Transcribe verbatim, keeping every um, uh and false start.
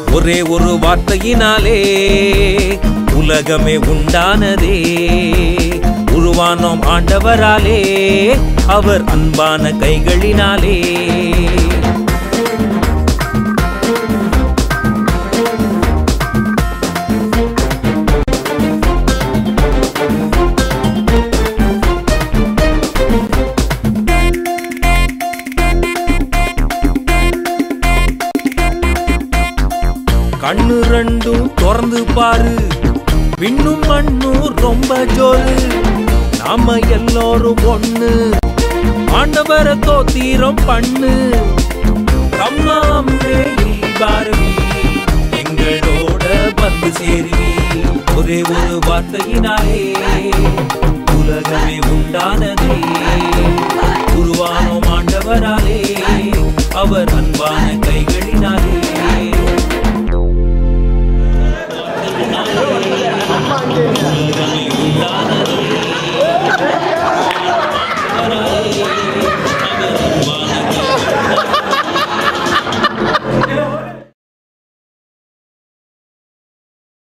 ஒரே ஒரு வார்த்தையினாலே உலகமே உண்டானதே. உருவானோம் ஆண்டவராலே, அவர் அன்பான கைகளினாலே. கண்ணு ரெண்டும் திறந்து பாரு, விண்ணும் மண்ணும் ரொம்ப ஜோரு. நாம எல்லோரும் ஒண்ணு, ஆண்டவரை தோத்திரம் பண்ணு. அம்மாவே பாரதி, எங்களோட வந்து சேருவி. ஒரே ஒரு வார்த்தையினாலே உலகமே உண்டானதே. உருவானோம் ஆண்டவராலே, அவர் அன்பான கைகளினாலே.